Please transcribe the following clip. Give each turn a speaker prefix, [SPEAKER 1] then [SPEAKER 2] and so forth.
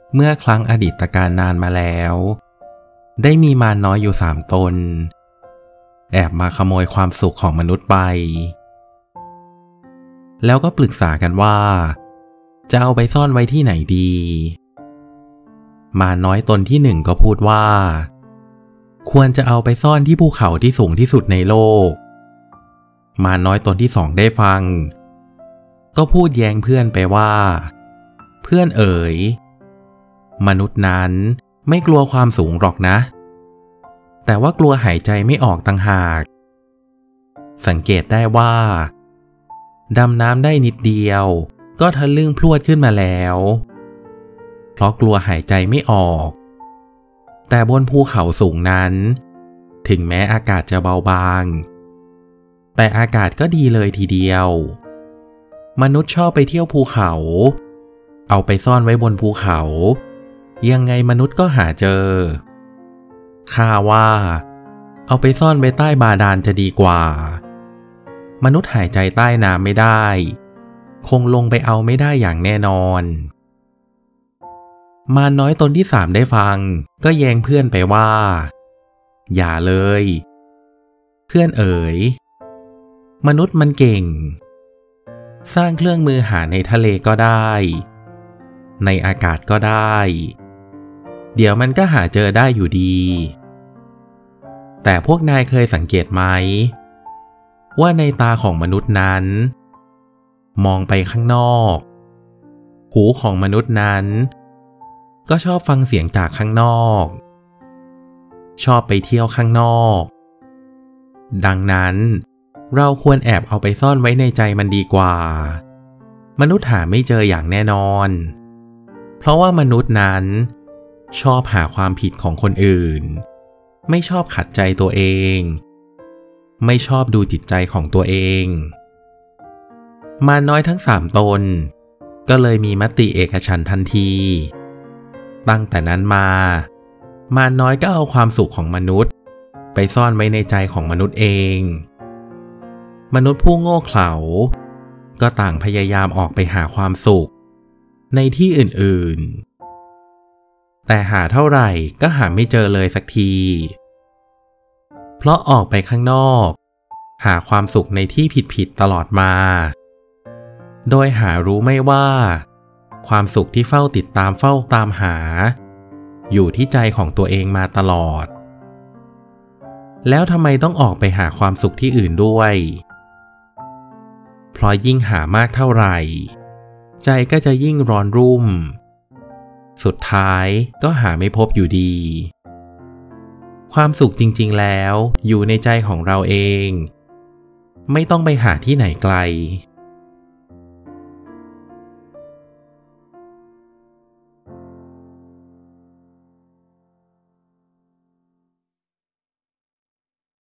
[SPEAKER 1] เมื่อครั้งอดีตการนานมาแล้วได้มีมารน้อยอยู่3 ตนแอบมาขโมยความสุขของมนุษย์ไปแล้วก็ปรึกษากันว่าจะเอาไปซ่อนไว้ที่ไหนดีมารน้อยตนที่1ก็พูดว่าควรจะเอาไปซ่อนที่ภูเขาที่สูงที่สุดในโลกมารน้อยตนที่2ได้ฟังก็พูดแย้งเพื่อนไปว่าเพื่อนเอ๋ยมนุษย์นั้นไม่กลัวความสูงหรอกนะแต่ว่ากลัวหายใจไม่ออกต่างหากสังเกตได้ว่าดำน้ำได้นิดเดียวก็ทะลึ่งพรวดขึ้นมาแล้วเพราะกลัวหายใจไม่ออกแต่บนภูเขาสูงนั้นถึงแม้อากาศจะเบาบางแต่อากาศก็ดีเลยทีเดียวมนุษย์ชอบไปเที่ยวภูเขาเอาไปซ่อนไว้บนภูเขายังไงมนุษย์ก็หาเจอข้าว่าเอาไปซ่อนไว้ใต้บาดาลจะดีกว่ามนุษย์หายใจใต้น้ำไม่ได้คงลงไปเอาไม่ได้อย่างแน่นอนมารน้อยตนที่3ได้ฟังก็แย้งเพื่อนไปว่าอย่าเลยเพื่อนเอ๋ยมนุษย์มันเก่งสร้างเครื่องมือหาในทะเลก็ได้ในอากาศก็ได้เดี๋ยวมันก็หาเจอได้อยู่ดีแต่พวกนายเคยสังเกตไหมว่าในตาของมนุษย์นั้นมองไปข้างนอกหูของมนุษย์นั้นก็ชอบฟังเสียงจากข้างนอกชอบไปเที่ยวข้างนอกดังนั้นเราควรแอบเอาไปซ่อนไว้ในใจมันดีกว่ามนุษย์หาไม่เจออย่างแน่นอนเพราะว่ามนุษย์นั้นชอบหาความผิดของคนอื่นไม่ชอบขัดใจตัวเองไม่ชอบดูจิตใจของตัวเองมารน้อยทั้ง3 ตนก็เลยมีมติเอกฉันท์ทันทีตั้งแต่นั้นมามารน้อยก็เอาความสุขของมนุษย์ไปซ่อนไว้ในใจของมนุษย์เองมนุษย์ผู้โง่เขลาก็ต่างพยายามออกไปหาความสุขในที่อื่นๆแต่หาเท่าไหร่ก็หาไม่เจอเลยสักทีเพราะออกไปข้างนอกหาความสุขในที่ผิดๆตลอดมาโดยหารู้ไม่ว่าความสุขที่เฝ้าติดตามเฝ้าตามหาอยู่ที่ใจของตัวเองมาตลอดแล้วทำไมต้องออกไปหาความสุขที่อื่นด้วยเพราะยิ่งหามากเท่าไหร่ใจก็จะยิ่งร้อนรุ่มสุดท้ายก็หาไม่พบอยู่ดีความสุขจริงๆแล้วอยู่ในใจของเราเองไม่ต้องไปหาที่ไหนไกล